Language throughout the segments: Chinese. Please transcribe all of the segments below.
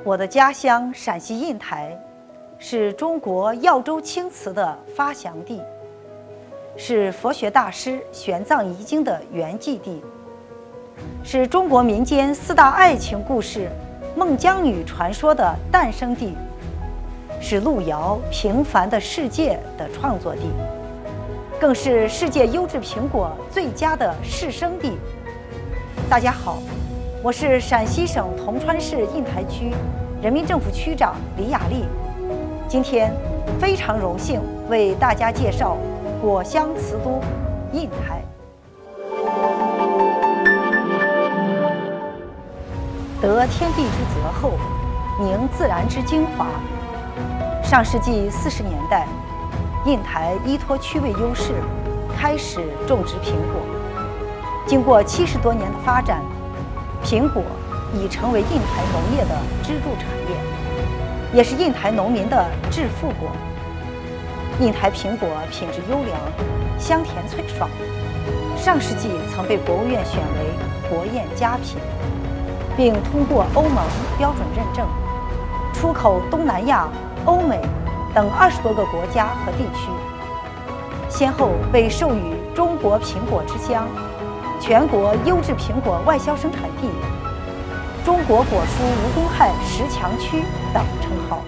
我的家乡陕西印台，是中国耀州青瓷的发祥地，是佛学大师玄奘遗经的圆寂地，是中国民间4大爱情故事孟姜女传说的诞生地，是路遥《平凡的世界》的创作地，更是世界优质苹果最佳的试生地。大家好，我是陕西省铜川市印台区人民政府区长李雅丽，今天非常荣幸为大家介绍果香瓷都印台。得天地之泽厚，凝自然之精华。上世纪40年代，印台依托区位优势，开始种植苹果。经过70多年的发展，苹果已成为印台农业的支柱产业，也是印台农民的致富果。印台苹果品质优良，香甜脆爽，上世纪曾被国务院选为国宴佳品，并通过欧盟标准认证，出口东南亚、欧美等20多个国家和地区，先后被授予中国苹果之乡、全国优质苹果外销生产地、中国果蔬无公害10强区等称号。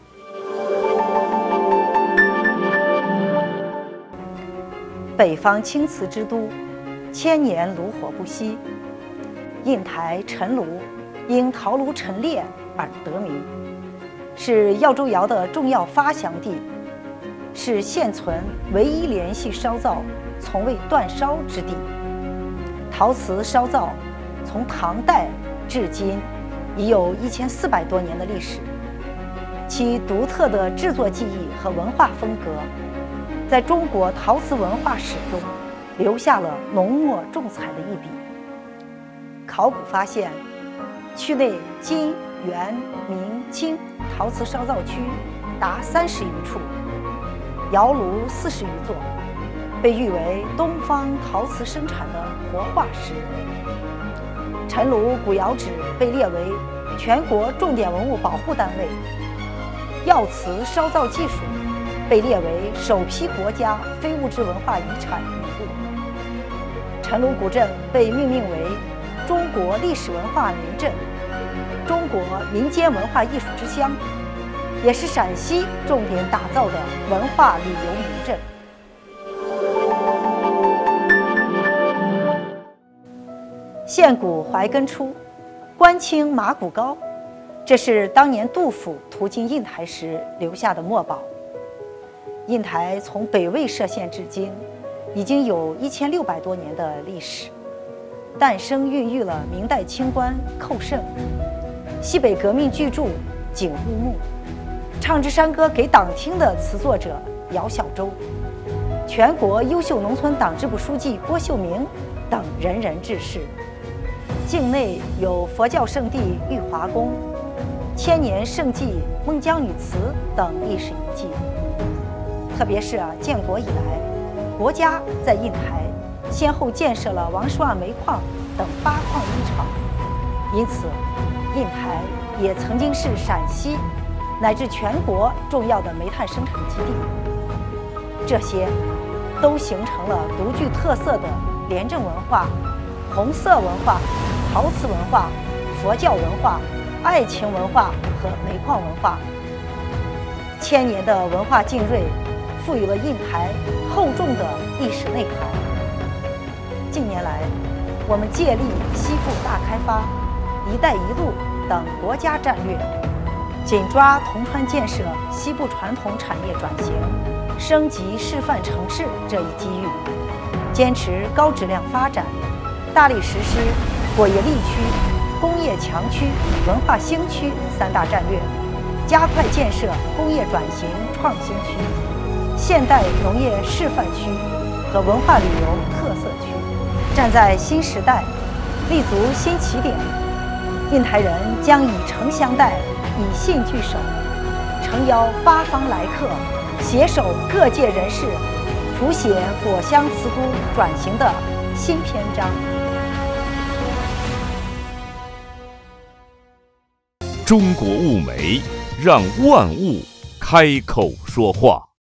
北方青瓷之都，千年炉火不息。印台陈炉因陶炉陈列而得名，是耀州窑的重要发祥地，是现存唯一联系烧造从未断烧之地。陶瓷烧造从唐代至今已有1400多年的历史，其独特的制作技艺和文化风格，在中国陶瓷文化史中留下了浓墨重彩的一笔。考古发现，区内金、元、明、清陶瓷烧造区达30余处，窑炉40余座，被誉为东方陶瓷生产的活化石。陈炉古窑址被列为全国重点文物保护单位，药瓷烧造技术被列为首批国家非物质文化遗产名录。陈炉古镇被命名为中国历史文化名镇、中国民间文化艺术之乡，也是陕西重点打造的文化旅游名镇。现古怀根出，官清马骨糕，这是当年杜甫途经印台时留下的墨宝。印台从北魏设县至今，已经有1600多年的历史。诞生孕育了明代清官寇盛、西北革命巨著景物木、唱支山歌给党听的词作者姚小舟、全国优秀农村党支部书记郭秀明等仁人志士。境内有佛教圣地玉华宫、千年圣迹孟姜女祠等历史遗迹。特别是建国以来，国家在印台先后建设了王氏万煤矿等8矿1厂，因此印台也曾经是陕西乃至全国重要的煤炭生产基地。这些都形成了独具特色的廉政文化、红色文化、陶瓷文化、佛教文化、爱情文化和煤矿文化。千年的文化浸润，赋予了印台厚重的历史内涵。近年来，我们借力西部大开发、一带一路等国家战略，紧抓铜川建设西部传统产业转型、升级示范城市这一机遇，坚持高质量发展，大力实施果业力区、工业强区、文化兴区3大战略，加快建设工业转型创新区、现代农业示范区和文化旅游特色区。站在新时代，立足新起点，印台人将以诚相待，以信聚首，诚邀8方来客，携手各界人士，谱写果香瓷都转型的新篇章。 中国物美，让万物开口说话。